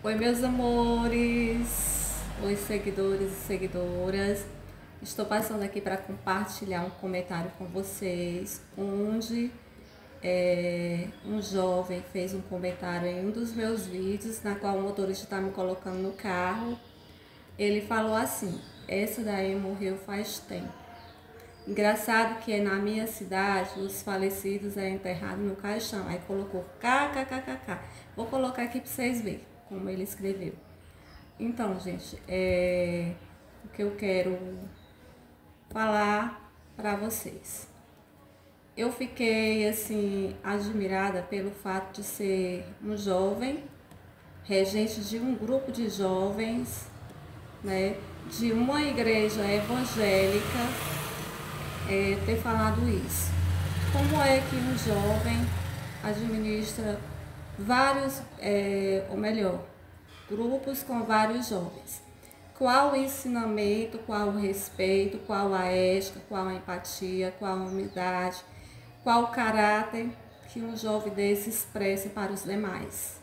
Oi, meus amores, oi, seguidores e seguidoras. Estou passando aqui para compartilhar um comentário com vocês, onde um jovem fez um comentário em um dos meus vídeos, na qual o motorista está me colocando no carro. Ele falou assim: essa daí morreu faz tempo. Engraçado que na minha cidade os falecidos é enterrado no caixão. Aí colocou kkkk. Vou colocar aqui para vocês verem como ele escreveu. Então, gente, o que eu quero falar para vocês. Eu fiquei assim admirada pelo fato de ser um jovem, regente de um grupo de jovens, né, de uma igreja evangélica, ter falado isso. Como é que um jovem administra vários, ou melhor, grupos com vários jovens? Qual o ensinamento, qual o respeito, qual a ética, qual a empatia, qual a humildade, qual o caráter que um jovem desse expressa para os demais?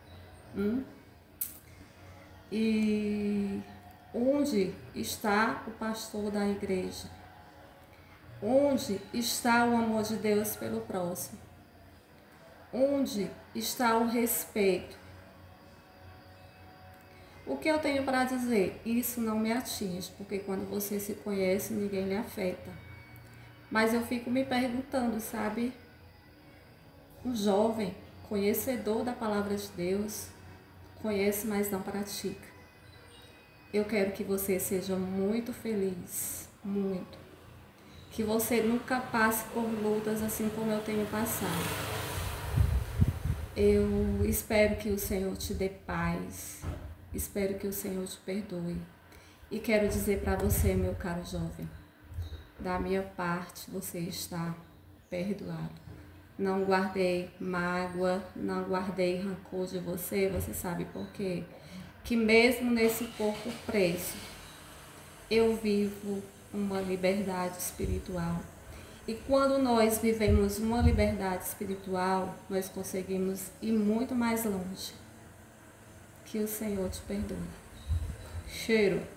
E onde está o pastor da igreja? Onde está o amor de Deus pelo próximo? Onde está o respeito? O que eu tenho para dizer? Isso não me atinge, porque quando você se conhece, ninguém lhe afeta. Mas eu fico me perguntando, sabe? Um jovem, conhecedor da palavra de Deus, conhece, mas não pratica. Eu quero que você seja muito feliz, muito. Que você nunca passe por lutas assim como eu tenho passado. Eu espero que o Senhor te dê paz. Espero que o Senhor te perdoe. E quero dizer para você, meu caro jovem, da minha parte, você está perdoado. Não guardei mágoa, não guardei rancor de você. Você sabe por quê? Que mesmo nesse corpo preso, eu vivo uma liberdade espiritual. E quando nós vivemos uma liberdade espiritual, nós conseguimos ir muito mais longe. Que o Senhor te perdoe. Cheiro.